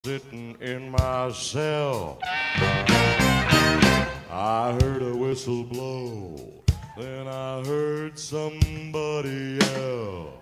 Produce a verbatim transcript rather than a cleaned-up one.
Sitting in my cell, I heard a whistle blow, then I heard somebody yell.